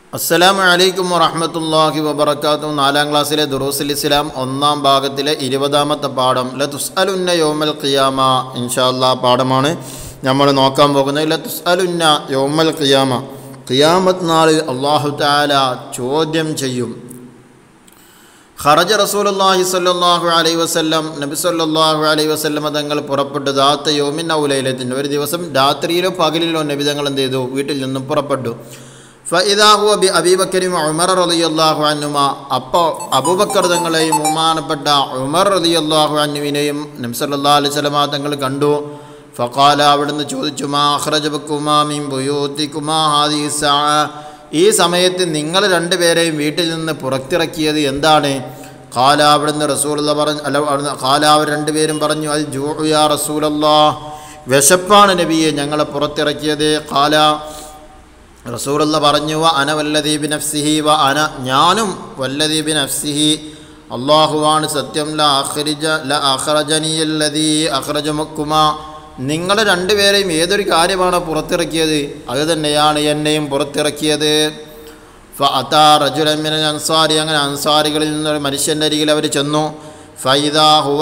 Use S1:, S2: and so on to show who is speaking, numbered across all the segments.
S1: അസ്സലാമു അലൈക്കും വറഹ്മത്തുള്ളാഹി വബറകാതുഹു. 4ാം ക്ലാസ്സിലെ ദുറൂസുൽ ഇസ്ലാം 1ാം ഭാഗത്തിലെ 20ാമത്തെ പാഠം ലതുസ്അലുന്ന യൗമൽ ഖിയാമ. ഇൻഷാ അല്ലാഹ് പാഠമാണ് നമ്മൾ നോക്കാൻ പോകുന്നത്. ലതുസ്അലുന്ന യൗമൽ ഖിയാമ, ഖിയാമത്ത് നാളിൽ അല്ലാഹു തആല ചോദ്യം ചെയ്യും. ഖറജ റസൂലുള്ളാഹി സ്വല്ലല്ലാഹു അലൈഹി വസല്ലം, നബി സ്വല്ലല്ലാഹു അലൈഹി വസല്ലം തങ്ങൾ പുറപ്പെട്ടു. ദാത്ത യൗമിൻ ഔ ലൈലത്തിൻ, ഒരു ദിവസം രാത്രിയിലോ പകലിലോ നബി തങ്ങൾ എന്ത് ചെയ്തു? വീട്ടിൽ നിന്നും പുറപ്പെട്ടു. ഫഇദാ ഹുവ ബി അബീബക്കറിൻ ഉമർ റളിയല്ലാഹു അൻഹുമാ, അപ്പോൾ അബൂബക്കർ തങ്ങളെയും ബഹുമാനപ്പെട്ട ഉമർ റളിയല്ലാഹു അൻഹുവിനെയും നബി സല്ലല്ലാഹു അലൈഹി വസല്ലം തങ്ങൾ കണ്ടു. ഫഖാല, അവിടുന്ന് ചോദിച്ചു, മാ അഖ്റജബകുമാ മിൻ ബുയൂതികുമാ ഹാദിഹി സഅ, ഈ സമയത്ത് നിങ്ങൾ രണ്ടുപേരെയും വീട്ടിൽ നിന്ന് പുറത്തിറക്കിയത് എന്താണ്? ഖാല, അവിടുന്ന് റസൂലുള്ളാഹി പറഞ്ഞു, അല്ല ഖാല, അവർ രണ്ടുപേരും പറഞ്ഞു, അൽ ജൂഉ യാ റസൂലല്ലാഹ്, വിശപ്പാണ് നബിയെ ഞങ്ങളെ പുറത്തിറക്കിയത്. ഖാല, റസൂലുള്ളാഹി പറഞ്ഞു, വ അന വല്ലദീ ബിനഫ്സിഹി, വ അന ഞാനും വല്ലദീ ബിനഫ്സിഹി, അല്ലാഹുവാണ് സത്യം, ല അഖ്റജനിയല്ലദീ അഖ്റജമക്കുമാ, നിങ്ങളെ രണ്ടുപേരെയും ഏതൊരു കാര്യമാണ് പുറത്തിറക്കിയത് അത് തന്നെയാണ് എന്നെയും പുറത്തിറക്കിയത്. ഫഅതാ റജുലൻ മിനൽ അൻസാരി, അങ്ങനെ അൻസാരികളിൽ നിന്നൊരു മനുഷ്യൻ്റെ അരികിൽ അവർ ചെന്നു. ഫഇദാ ഹുവ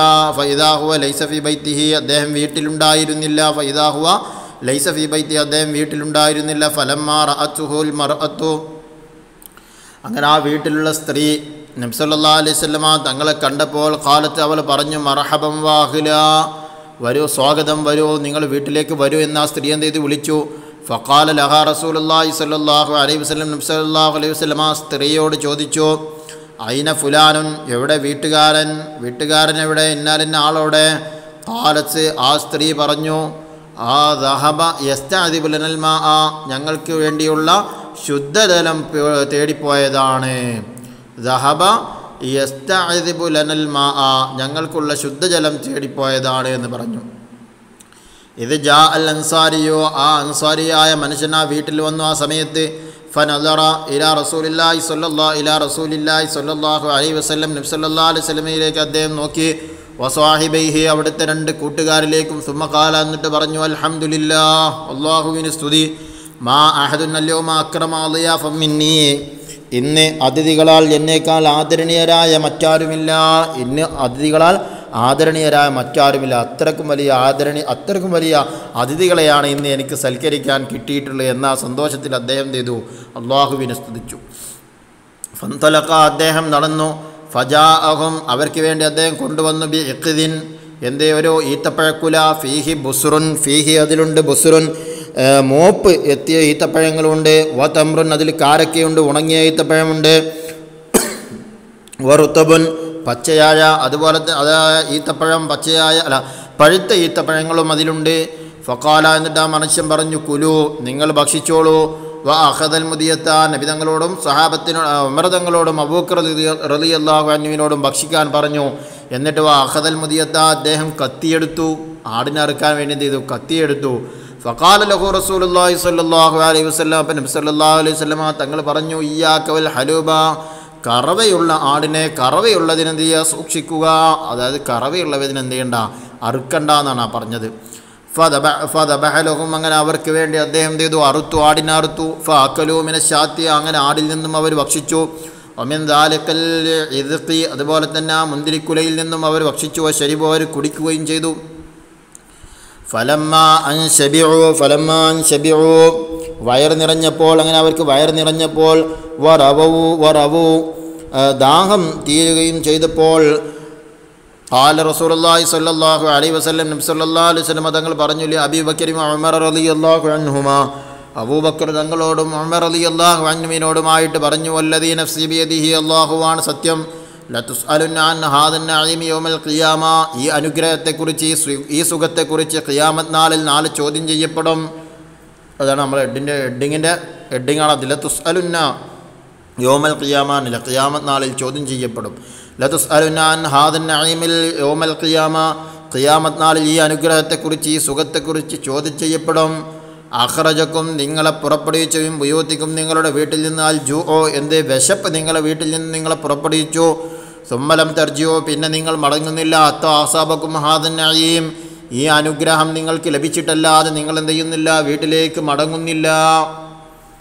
S1: ലൈസ ഫീ ബൈത്തിഹി, അദ്ദേഹം വീട്ടിലുണ്ടായിരുന്നില്ല. ഫഇദാ ഹുവ ലൈസ ഫീ ബൈത്തി, അദ്ദേഹം വീട്ടിലുണ്ടായിരുന്നില്ല. ഫലമ്മാ റഅത്തുഹുൽ മർഅത്തു, അങ്ങനെ ആ വീട്ടിലുള്ള സ്ത്രീ നബി സല്ലല്ലാഹു അലൈഹി വസല്ലമ തങ്ങളെ കണ്ടപ്പോൾ ഖാലത്ത്, അവൾ പറഞ്ഞു, മർഹബൻ വാഹിലാ, വരൂ, സ്വാഗതം, വരൂ, നിങ്ങൾ വീട്ടിലേക്ക് വരൂ എന്ന് ആ സ്ത്രീ എന്ത് ചെയ്ത് വിളിച്ചു. ഫഖാല ലഹാ റസൂലുള്ളാഹി സ്വല്ലല്ലാഹു അലൈഹി വസല്ലം, നബി സല്ലല്ലാഹു അലൈഹി വസല്ലമ സ്ത്രീയോട് ചോദിച്ചു, ഐന ഫുലാനുൻ, എവിടെ വീട്ടുകാരൻ എവിടെ, ഇന്നാലിന്ന ആളോടെ. ഖാലത്ത്, ആ സ്ത്രീ പറഞ്ഞു, ആ ദഹബ യസ്തഅദിബു ലനൽ മാഅ, ഞങ്ങൾക്ക് വേണ്ടിയുള്ള ശുദ്ധജലം തേടിപ്പോയതാണ്. ദഹബ യസ്തഅദിബു ലനൽ മാഅ, ഞങ്ങൾക്കുള്ള ശുദ്ധജലം തേടിപ്പോയതാണ് എന്ന് പറഞ്ഞു. ഇത് ജാ അൽ അൻസാരിയോ, ആ അൻസാരിയായ മനുഷ്യൻ ആ വീട്ടിൽ വന്നു. ആ സമയത്ത് ഫനദറ ഇലാ റസൂലില്ലാഹി സ്വല്ലല്ലാഹു അലൈഹി വസല്ലം, നബി സല്ലല്ലാഹു അലൈഹി വസല്ലമയിലേക്ക് അദ്ദേഹം നോക്കി. വസ്വാഹിബൈഹി, അവിടുത്തെ രണ്ട് കൂട്ടുകാരിലേക്കും. സുമ്മ ഖാല, എന്നിട്ട് പറഞ്ഞു, അൽഹംദുലില്ലാഹ്, അല്ലാഹുവിന് സ്തുതി. മാ അഹദുൻ അൽയൗമ അക്രമ അളിയാഫൻ മിന്നീ, ഇന്ന് അതിഥികളാൽ എന്നേക്കാൾ ആദരണീയരായ മറ്റാരുമില്ല. ഇന്ന് അതിഥികളാൽ ആദരണീയരായ മറ്റാരുമില്ല. അത്രക്കും വലിയ അതിഥികളെയാണ് ഇന്ന് എനിക്ക് സൽക്കരിക്കാൻ കിട്ടിയിട്ടുള്ളത് എന്ന സന്തോഷത്തിൽ അദ്ദേഹം ചെയ്തു അള്ളാഹുവിനെ സ്തുതിച്ചു. ഫന്തലഖ, അദ്ദേഹം നടന്നു. ഫജാഅഹും, അവർക്ക് വേണ്ടി അദ്ദേഹം കൊണ്ടുവന്നു. ബി ഇഖ്ദിൻ, എന്തേ ഒരു ഈത്തപ്പഴക്കുല. ഫീഹി ബുസ്റുൻ, ഫീഹി അതിലുണ്ട് ബുസ്റുൻ, മോപ്പ് എത്തിയ ഈത്തപ്പഴങ്ങളുണ്ട്. വ തമ്രുൻ, അതിൽ കാരക്കയുണ്ട്, ഉണങ്ങിയ ഈത്തപ്പഴമുണ്ട്. വറുത്തബുൻ, പച്ചയായ, അതുപോലെ ഈത്തപ്പഴം പഴുത്ത ഈത്തപ്പഴങ്ങളും അതിലുണ്ട്. ഫഖാല, എന്നിട്ട് ആ മനുഷ്യൻ പറഞ്ഞു, കുലു, നിങ്ങൾ ഭക്ഷിച്ചോളൂ. വ അഖദൽ മുദിയത്ത, നബി തങ്ങളോടും സഹാബത്തിനോട് ഉമർ തങ്ങളോടും അബൂബക്കർ റളിയല്ലാഹു അൻഹുവിനോടും ഭക്ഷിക്കാൻ പറഞ്ഞു. എന്നിട്ട് വ അഖദൽ മുദിയത്ത, അദ്ദേഹം കത്തിയെടുത്തു, ആടിനെ അറുക്കാൻ വേണ്ടി എന്ത് ചെയ്തു? കത്തിയെടുത്തു. ഫഖാല ലഹു റസൂലുള്ളാഹി സ്വല്ലല്ലാഹു അലൈഹി വസല്ലം, അപ്പം നബി സല്ലല്ലാഹു അലൈഹി വസല്ലം തങ്ങൾ പറഞ്ഞു, ഇയ്യാക വൽ ഹലൂബ, കറവയുള്ള ആടിനെ കറവയുള്ളതിനെന്ത് ചെയ്യുക? സൂക്ഷിക്കുക. അതായത് കറവയുള്ളതിന് എന്ത് ചെയ്യണ്ട? അറുക്കണ്ട എന്നാണ് പറഞ്ഞത്. ഫദബഹലഹും, അങ്ങനെ അവർക്ക് വേണ്ടി അദ്ദേഹം എന്ത് ചെയ്തു? അറുത്തു, ആടിനെ അറുത്തു. ഫഅകലൂ മിന ശാത്തി, അങ്ങനെ ആടിൽ നിന്നും അവർ ഭക്ഷിച്ചു. വമിൻ ദാലിക്കൽ ഇദ്ഖി, അതുപോലെ തന്നെ ആ മുന്തിരിക്കുലയിൽ നിന്നും അവർ ഭക്ഷിച്ചു. ശരിബു, അവർ കുടിക്കുകയും ചെയ്തു. ഫലമ്മാ അൻ ശബിഉ, വയർ നിറഞ്ഞപ്പോൾ, അങ്ങനെ അവർക്ക് വയർ നിറഞ്ഞപ്പോൾ, വറവു, ദാഹം തീരുകയും ചെയ്തപ്പോൾ, ഖാല റസൂലുള്ളാഹി സ്വല്ലല്ലാഹു അലൈഹി വസല്ലം, നബി സല്ലല്ലാഹു അലൈഹി വസല്ലം തങ്ങൾ പറഞ്ഞു, അബൂബക്കർ ഉമർ റളിയല്ലാഹു അൻഹുമാ, അബൂബക്കർ തങ്ങളോടും ഉമർ റളിയല്ലാഹു അൻഹുവിനോടുമായിട്ട് പറഞ്ഞു, വല്ലദീ നഫ്സി ബിയദിഹി, അല്ലാഹുവാണ് സത്യം, ലതുസ്അലുന്ന അൻ ഹാദൻ നഈമി യൗമൽ ഖിയാമ, ഈ അനുഗ്രഹത്തെക്കുറിച്ച്, ഈ സുഖത്തെക്കുറിച്ച് ഖിയാമത്ത് നാളിൽ നാളെ ചോദ്യം ചെയ്യപ്പെടും. അതാണ് നമ്മൾ ഹെഡിങ്ങിൻ്റെ ഹെഡിങ്ങാണ് അത്. ലതുസ്അലുന്ന യൗമൽ ഖിയാമ, ഖിയാമത്ത് നാളിൽ ചോദ്യം ചെയ്യപ്പെടും. ലതുസ്അലുന്ന അൻ ഹാദൻ നഈമിൽ യൗമൽ ഖിയാമ, ഖിയാമത്ത് നാളിൽ ഈ അനുഗ്രഹത്തെക്കുറിച്ച്, ഈ സുഖത്തെക്കുറിച്ച് ചോദ്യം ചെയ്യപ്പെടും. അഖ്റജക്കും, നിങ്ങളെ പുറപ്പെടുവിച്ചും, ബുയൂത്തിക്കും, നിങ്ങളുടെ വീട്ടിൽ നിന്ന്, അൽ ജൂഉ, എന്തേ വിശപ്പ് നിങ്ങളെ വീട്ടിൽ നിന്ന് നിങ്ങളെ പുറപ്പെടുവിച്ചു. സുമ്മലം തർജിഉ, പിന്നെ നിങ്ങൾ മടങ്ങുന്നില്ല. അത്താ അസാബക്കും ഹാദൻ നഈം, ഈ അനുഗ്രഹം നിങ്ങൾക്ക് ലഭിച്ചിട്ടല്ലാതെ നിങ്ങൾ എന്ത് ചെയ്യുന്നില്ല? വീട്ടിലേക്ക് മടങ്ങുന്നില്ല.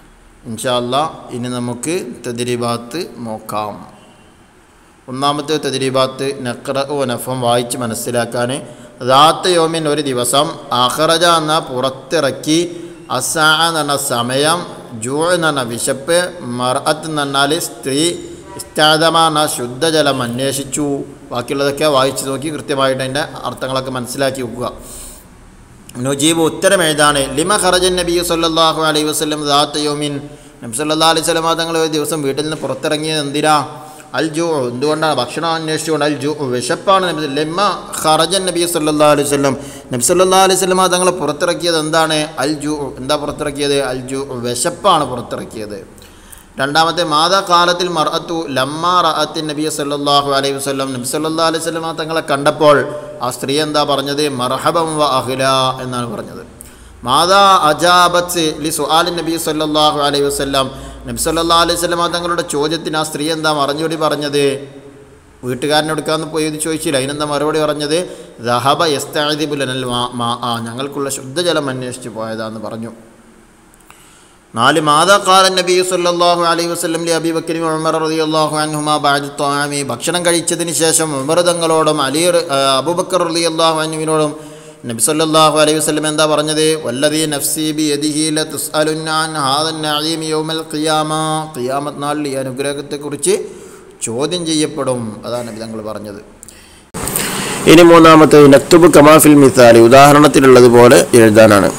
S1: ഇൻഷാ അല്ലാഹ് ഇനി നമുക്ക് തദ്രീബാത്ത് നോക്കാം. ഒന്നാമത്തെ തദ്രീബാത്ത് നഖ്റഉ വ നഫം വായിച്ച് മനസ്സിലാക്കാൻ. ദാത്ത യൗമിൻ ഒരു ദിവസം, അഖറജ എന്ന പുറത്തിറക്കി, അസ്സാ എന്ന് പറഞ്ഞ സമയം, ജൂ എന്ന് പറഞ്ഞ വിശപ്പ്, മർഅത്ത് എന്ന് പറഞ്ഞാൽ സ്ത്രീ, ഇസ്താദമ എന്ന ശുദ്ധജലം അന്വേഷിച്ചു. ബാക്കിയുള്ളതൊക്കെ വായിച്ച് നോക്കി കൃത്യമായിട്ട് അതിൻ്റെ അർത്ഥങ്ങളൊക്കെ മനസ്സിലാക്കി വെക്കുക. നുജീബ് ഉത്തരം എഴുതാണ്. ലിമ ഖറജൻ നബി സല്ലല്ലാഹു അലൈഹി വസല്ലം ദാത്ത യൗമിൻ, നബി സല്ലല്ലാഹു അലൈഹി വസല്ലം തങ്ങൾ ഒരു ദിവസം വീട്ടിൽ നിന്ന് പുറത്തിറങ്ങിയത് എന്തിനാ? അൽ ജൂ, എന്തുകൊണ്ടാണ്? ഭക്ഷണം അന്വേഷിച്ചുകൊണ്ട്. അൽ ജൂ, വിശപ്പാണ്. ലിമ ഖറജൻ നബി സല്ലല്ലാഹു അലൈഹി വസല്ലം, നബി സല്ലല്ലാഹു അലൈഹി വസല്ലം തങ്ങൾ പുറത്തിറക്കിയത് എന്താണ്? അൽ ജൂ, എന്താ പുറത്തിറക്കിയത്? അൽ ജൂ, വിശപ്പാണ് പുറത്തിറക്കിയത്. രണ്ടാമത്തെ, മാതാ കാലത്തിൽ മർഅത്തു ലമ്മ റഅത്തിൻ നബി സല്ലല്ലാഹു അലൈഹി വസല്ലം, നബി സല്ലല്ലാഹു അലൈഹി വസല്ലം തങ്ങളെ കണ്ടപ്പോൾ ആ സ്ത്രീ എന്താ പറഞ്ഞത്? മർഹബൻ വ അഹ്ലാ എന്നാണ് പറഞ്ഞത്. മാതാ അജാബത്ത് ലി സുആലിൻ നബി സല്ലല്ലാഹു അലൈഹി വസല്ലം, നബി സല്ലല്ലാഹു അലൈഹി വസല്ലം തങ്ങളുടെ ചോദ്യത്തിന് ആ സ്ത്രീ എന്താ മറുപടി പറഞ്ഞത്? വീട്ടുകാരനെടുക്കാമെന്ന് പോയി ഇത് ചോദിച്ചില്ല, അതിനെന്താ മറുപടി പറഞ്ഞത്? ദഹബ യസ്തഅദിബു ലനൽ മാ, ഞങ്ങൾക്കുള്ള ശുദ്ധജലം അന്വേഷിച്ച് പോയതാന്ന് പറഞ്ഞു. 4, മാതാ ഖാല നബി സല്ലല്ലാഹു അലൈഹി വസല്ലം ലി അബീ ബക്കർ ഉമർ റളിയല്ലാഹു അൻഹുമാ ബഅദ ത്വാമി, ഭക്ഷണം കഴിച്ചതിന് ശേഷം ഉമർ തങ്ങളോടും അബൂബക്കർ റളിയല്ലാഹു അൻഹുവിനോടും നബി സല്ലല്ലാഹു അലൈഹി വസല്ലം എന്താ പറഞ്ഞത്? വല്ലദീ നഫ്സി ബിയദിഹി ലതുസ്അലുന്ന അൻ ഹാദൻ നഈം യൗമൽ ഖിയാമ, ഖിയാമത്ത് നാളിൽ ഈ അനുഗ്രഹത്തെക്കുറിച്ച് ചോദ്യം ചെയ്യപ്പെടും. അതാണ് നബി തങ്ങൾ പറഞ്ഞത്. ഇനി മൂന്നാമത്തെ, നക്തുബ് കമാ ഫിൽ മിസാലി, ഉദാഹരണത്തിലുള്ളതുപോലെ എഴുതാനാണ്.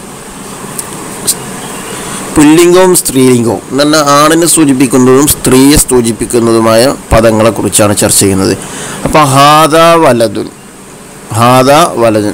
S1: പുല്ലിംഗവും സ്ത്രീലിംഗവും എന്ന് പറഞ്ഞാൽ ആണിനെ സൂചിപ്പിക്കുന്നതും സ്ത്രീയെ സൂചിപ്പിക്കുന്നതുമായ പദങ്ങളെക്കുറിച്ചാണ് ചർച്ച ചെയ്യുന്നത്. അപ്പോൾ ഹാദാ വലതുൻ, ഹാദാ വലതുൻ,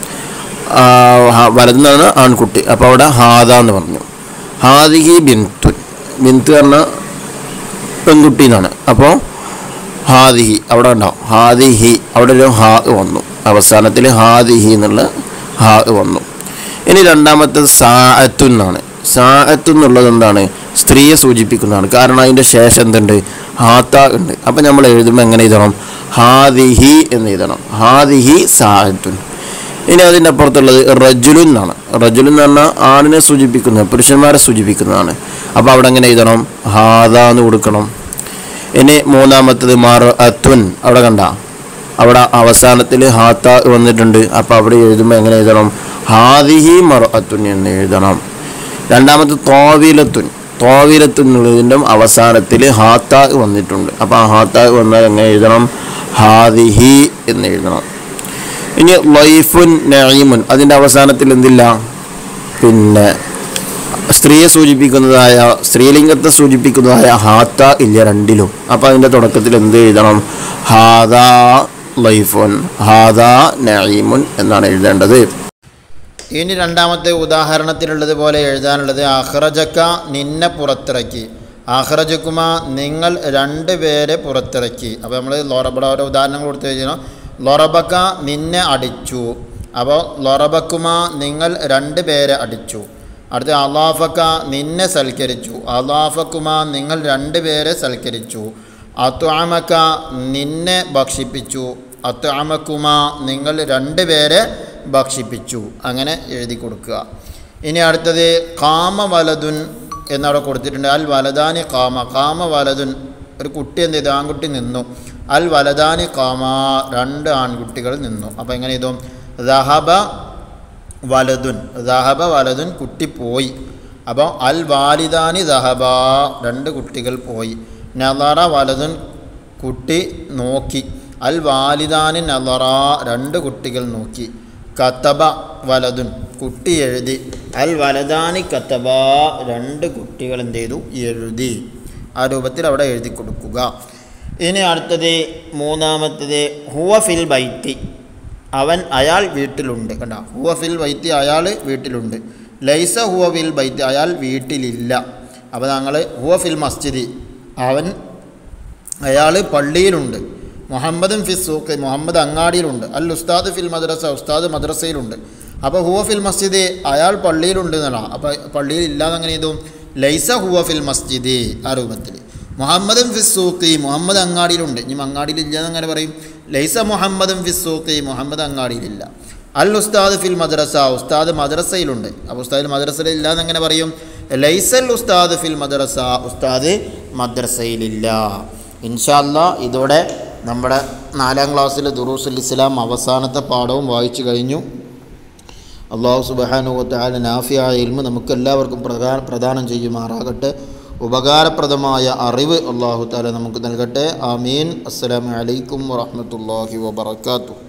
S1: വലതെന്ന് പറഞ്ഞാൽ ആൺകുട്ടി. അപ്പോൾ അവിടെ ഹാദ എന്ന് പറഞ്ഞു. ഹാദിഹി ബിന്തുൻ, ബിന്ത് പറഞ്ഞാൽ പെൺകുട്ടി എന്നാണ്. അപ്പോൾ ഹാദിഹി അവിടെ ഉണ്ടാവും. ഹാദിഹി അവിടെ ഒരു ഹാ വന്നു, അവസാനത്തിൽ ഹാദിഹി എന്നുള്ള ഹാ വന്നു. ഇനി രണ്ടാമത്തത് സാഅത്തുൻ എന്നാണ്. സാഅത്ത് എന്നുള്ളത് എന്താണ്? സ്ത്രീയെ സൂചിപ്പിക്കുന്നതാണ്. കാരണം അതിൻ്റെ ശേഷം എന്തുണ്ട്? ഹാത്ത ഉണ്ട്. അപ്പം നമ്മൾ എഴുതുമ്പോൾ എങ്ങനെ എഴുതണം? ഹാദിഹി എന്ന് എഴുതണം. ഹാദിഹി സാഅത്തുൻ. ഇനി അതിൻ്റെ അപ്പുറത്തുള്ളത് റജുലുൻ എന്നാണ്. റജുലുൻ എന്ന് പറഞ്ഞാൽ ആണിനെ സൂചിപ്പിക്കുന്നത്, പുരുഷന്മാരെ സൂചിപ്പിക്കുന്നതാണ്. അപ്പോൾ അവിടെ എങ്ങനെ എഴുതണം? ഹാദ എന്ന് കൊടുക്കണം. ഇനി മൂന്നാമത്തത് മർഅത്തുൻ, അവിടെ കണ്ട അവിടെ അവസാനത്തിൽ ഹാത്ത വന്നിട്ടുണ്ട്. അപ്പോൾ അവിടെ എഴുതുമ്പോൾ എങ്ങനെ എഴുതണം? ഹാദിഹി മർഅത്തുൻ എന്ന് എഴുതണം. രണ്ടാമത് തോവിലത്തുൻ, തോവിലത്തുൻ എന്നുള്ളതിൻ്റെ അവസാനത്തിൽ ഹാത്ത വന്നിട്ടുണ്ട്. അപ്പോൾ ആ ഹാത്ത വന്നാൽ എങ്ങനെ എഴുതണം? ഹാദിഹി എന്ന് എഴുതണം. ഇനി ലൈഫുൻ നഈമുൻ, അതിൻ്റെ അവസാനത്തിൽ എന്തില്ല? പിന്നെ സ്ത്രീയെ സൂചിപ്പിക്കുന്നതായ, സ്ത്രീലിംഗത്തെ സൂചിപ്പിക്കുന്നതായ ഹാത്ത ഇല്ല രണ്ടിലും. അപ്പോൾ അതിൻ്റെ തുടക്കത്തിൽ എന്ത് എഴുതണം? ഹാദാ ലൈഫുൻ, ഹാദാ നഈമുൻ എന്നാണ് എഴുതേണ്ടത്. ഇനി രണ്ടാമത്തെ ഉദാഹരണത്തിലുള്ളതുപോലെ എഴുതാനുള്ളത് അഖ്റജക, നിന്നെ പുറത്തിറക്കി. അഖ്റജകുമ, നിങ്ങൾ 2 പേരെ പുറത്തിറക്കി. അപ്പോൾ നമ്മൾ ലൊറബട ഓരോ ഉദാഹരണങ്ങൾ കൊടുത്തു കഴിഞ്ഞാൽ ലൊറബക്ക, നിന്നെ അടിച്ചു. അപ്പോൾ ലൊറബക്കുമ, നിങ്ങൾ 2 പേരെ അടിച്ചു. അടുത്ത അലാഫക്ക, നിന്നെ സൽക്കരിച്ചു. അലാഫക്കുമ, നിങ്ങൾ 2 പേരെ സൽക്കരിച്ചു. അത്അമക, നിന്നെ ഭക്ഷിപ്പിച്ചു. അത്അമക്കുമ, നിങ്ങൾ 2 പേരെ ഭക്ഷിപ്പിച്ചു. അങ്ങനെ എഴുതി കൊടുക്കുക. ഇനി അടുത്തത് കാമ വലതുൻ എന്നവിടെ കൊടുത്തിട്ടുണ്ട്. അൽ വലദാനി കാമ, കാമ വലതുൻ, ഒരു കുട്ടി എന്ത് ചെയ്തു? ആൺകുട്ടി നിന്നു. അൽ വലദാനി കാമ, 2 ആൺകുട്ടികൾ നിന്നു. അപ്പോൾ എങ്ങനെ ഇതും? ദഹബ വലതുൻ, ദഹബ വലതുൻ, കുട്ടി പോയി. അപ്പോൾ അൽ വാലിദാനി ദഹബ, 2 കുട്ടികൾ പോയി. നളറ വലതുൻ, കുട്ടി നോക്കി. അൽ വാലിദാനി നളറ, 2 കുട്ടികൾ നോക്കി. കതബ വലതുൻ, കുട്ടി എഴുതി. അൽ വലദാനി കതബ, 2 കുട്ടികൾ എന്ത് ചെയ്തു? എഴുതി. ആ രൂപത്തിൽ അവിടെ എഴുതി കൊടുക്കുക. ഇനി അടുത്തത് മൂന്നാമത്തത് ഹുവ ഫിൽ ബൈത്തി, അയാൾ വീട്ടിലുണ്ട്. കണ്ട, ഹുവ ഫിൽ ബൈത്തി, അയാൾ വീട്ടിലുണ്ട്. ലൈസ ഹുവ ഫിൽ ബൈത്തി, അയാൾ വീട്ടിലില്ല. അപ്പോൾ ഞങ്ങൾ ഹുവ ഫിൽ മസ്ജിദി, അയാൾ പള്ളിയിലുണ്ട്. മുഹമ്മദും ഫിൽ സൂഖ്, മുഹമ്മദ് അങ്ങാടിയിലുണ്ട്. അൽ ഉസ്താദ് ഫിൽ മദ്രസ, ഉസ്താദ് മദ്രസയിലുണ്ട്. അപ്പോൾ ഹുവ ഫിൽ മസ്ജിദ്, അയാൾ പള്ളിയിലുണ്ട് എന്നാണ്. അപ്പോൾ പള്ളിയിൽ ഇല്ലാതെ അങ്ങനെ ഇതും ലൈസ ഹുവ ഫിൽ മസ്ജിദ് ആ രൂപത്തിൽ. മുഹമ്മദും ഫിൽ സൂഖി, മുഹമ്മദ് അങ്ങാടിയിലുണ്ട്. ഇനി അങ്ങാടിയിൽ ഇല്ലാന്ന് അങ്ങനെ പറയും. ലൈസ മുഹമ്മദും ഫിൽ സൂഖി, മുഹമ്മദ് അങ്ങാടിയിലില്ല. അൽ ഉസ്താദ് ഫിൽ മദ്രസ, ഉസ്താദ് മദ്രസയിലുണ്ട്. അപ്പോൾ ഉസ്താദ് മദ്രസയിൽ ഇല്ലാന്ന് എങ്ങനെ പറയും? ലൈസൽ ഉസ്താദ് ഫിൽ മദ്രസ, ഉസ്താദ് മദ്രസയിലില്ല. ഇൻഷാ അല്ലാഹ് ഇതോടെ നമ്മുടെ 4ാം ക്ലാസ്സിലെ ദുറൂസുൽ ഇസ്ലാം അവസാനത്തെ പാഠവും വായിച്ചു കഴിഞ്ഞു. അല്ലാഹു സുബ്ഹാനഹു വ തആല നാഫിയായ ഇൽമ് നമുക്കെല്ലാവർക്കും പ്രദാനം ചെയ്യുമാറാകട്ടെ. ഉപകാരപ്രദമായ അറിവ് അല്ലാഹു തആല നമുക്ക് നൽകട്ടെ. ആമീൻ. അസ്സലാമു അലൈക്കും വറഹ്മത്തുള്ളാഹി വബറകാതുഹു.